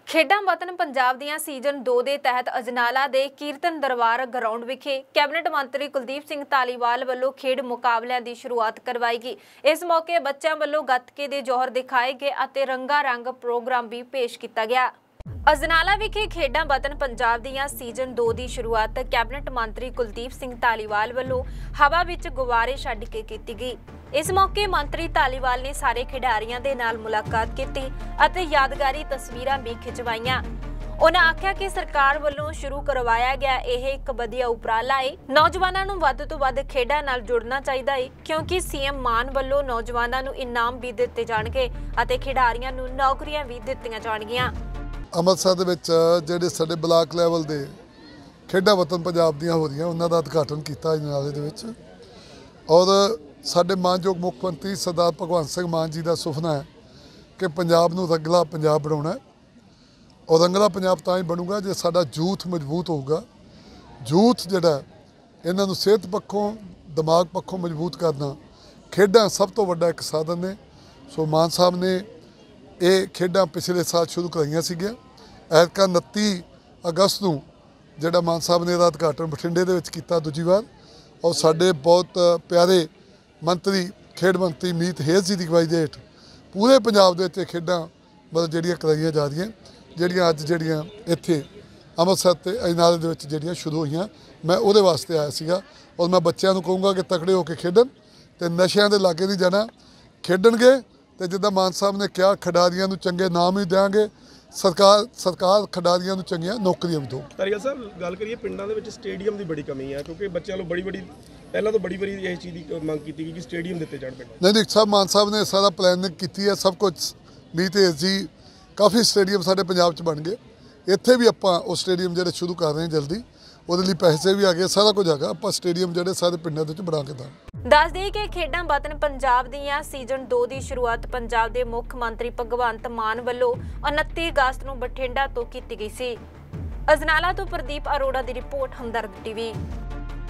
खेडां वतन पंजाब दियां सीजन 2 के तहत अजनाला के कीर्तन दरबार ग्राउंड विखे कैबिनेट मंत्री कुलदीप सिंह धालीवाल वालों खेड मुकाबलियां की शुरुआत करवाई गई। इस मौके बच्चों वालों गतके के जौहर दिखाए गए और रंगा रंग प्रोग्राम भी पेश किया गया। अजनाला विखे खेडां वतन पंजाब दियां सीजन 2 की शुरुआत कैबिनेट मंत्री कुलदीप सिंह धालीवाल वालों हवा विच गुब्बारे छड्ड के की गई। इस मौके मंत्री धालीवाल ने सारे खिडारियों के नाल मुलाकात की और यादगारी तस्वीरां भी खिंचवाइयां। उन्होंने आख्या कि सरकार वालों शुरू करवाया गया यह एक वधिया उपराला है। नौजवानों नूं वध तों वध खेडां नाल जुड़ना चाहिए है, क्योंकि सीएम मान वालों नौजवानों नूं इनाम भी दिते जाणगे अते खिडारियों नूं नौकरियां भी दित्तियां जाणगियां। अमृतसर दे विच जिहड़े साडे ब्लाक लैवल दे खेडां वतन पंजाब दियां हो रहीआं उन्हां दा उद्घाटन कीता अजनाले दे विच और साडे मानयोग मुख मंत्री सरदार भगवंत सिंह मान जी का सुपना है कि पंजाब नूं रंगला पंजाब बनाउणा और रंगला पंजाब तां ही बनूगा जे साडा यूथ मजबूत होगा। यूथ जिहड़ा इन्हां नूं सेहत पक्षों दिमाग पक्षों मजबूत करना खेडां सब तो वड्डा एक साधन ने। सो मान साहब ने ये खेडां पिछले साल शुरू कराइयां सीगियां। ऐतकां 29 अगस्त नूं जिहड़ा मान साहब ने इहदा उद्घाटन बठिंडे दे विच कीता दूजी बार और साडे बहुत प्यारे मंत्री खेड मंत्री मीत हेज जी की अगवाई दे हेठ पूरे पंजाब दे विच खेडां मतलब जिहड़ियां कराइयां जा रहीआं, जिहड़ियां अज जिहड़ियां इत्थे अमृतसर ते अजनाले दे विच जिहड़ियां शुरू होईयां। मैं उहदे वास्ते आया सीगा और मैं बच्चों नूं कहूँगा कि तकड़े होकर खेडन ते नशिਆਂ दे लागे नहीं जाना, खेडणगे ते जिद्दां मान साहब ने कहा खिडारियों नूं चंगे नाम ही देंगे। सरकार खिडारियों नूं चंगियां नौकरियां भी दो। ਧਾਲੀਵਾਲ ਸਾਹਿਬ ਗੱਲ ਕਰੀਏ ਪਿੰਡਾਂ ਦੇ ਵਿੱਚ ਸਟੇਡੀਅਮ ਦੀ ਬੜੀ ਕਮੀ ਹੈ ਕਿਉਂਕਿ ਬੱਚਿਆਂ ਨੂੰ ਬੜੀ ਪਹਿਲਾਂ ਤੋਂ ਬੜੀ ਵਾਰੀ ਇਹ ਚੀਜ਼ ਦੀ ਮੰਗ ਕੀਤੀ ਗਈ ਕਿ ਸਟੇਡੀਅਮ ਦਿੱਤੇ ਜਾਣ ਪਿੰਡ। नहीं साहब मान साहब ने सारा प्लानिंग की है, सब कुछ मीत हेज जी काफ़ी स्टेडियम साडे पंजाब च बन गए। इत्थे भी आपां उस स्टेडियम जिहड़े शुरू कर रहे हैं जल्दी, ਉਹਦੇ ਲਈ पैसे भी आ गए, सारा कुछ आ गया। आप स्टेडियम ਜਿਹੜੇ ਸਾਰੇ ਪਿੰਡਾਂ ਦੇ ਵਿੱਚ ਬਣਾ ਕੇ ਦਾਂਗੇ। ਦੱਸ ਦੇਈਏ ਕਿ ਖੇਡਾਂ ਵਤਨ ਪੰਜਾਬ ਦੀਆਂ ਸੀਜ਼ਨ 2 ਦੀ ਸ਼ੁਰੂਆਤ ਪੰਜਾਬ ਦੇ ਮੁੱਖ ਮੰਤਰੀ ਭਗਵੰਤ ਮਾਨ ਵੱਲੋਂ 29 ਅਗਸਤ ਨੂੰ ਬਠਿੰਡਾ ਤੋਂ ਕੀਤੀ ਗਈ ਸੀ। ਅਜਨਾਲਾ ਤੋਂ ਪ੍ਰਦੀਪ ਅਰੋੜਾ ਦੀ ਰਿਪੋਰਟ, ਹਮਦਰਦ ਟੀਵੀ।